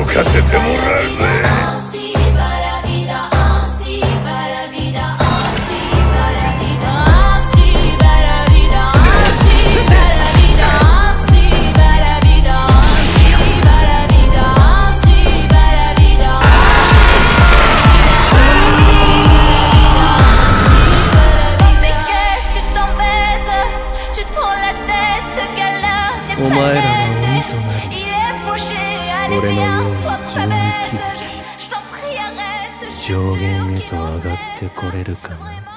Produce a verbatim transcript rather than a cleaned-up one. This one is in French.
かせてもらうぜ。 お前らは鬼となり、俺のように自分に気づき、上限へと上がってこれるかな。